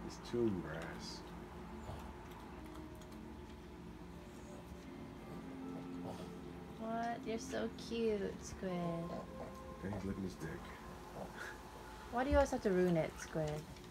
It's tomb grass. What? You're so cute, Squid. Okay, he's licking his dick. Why do you always have to ruin it, Squid?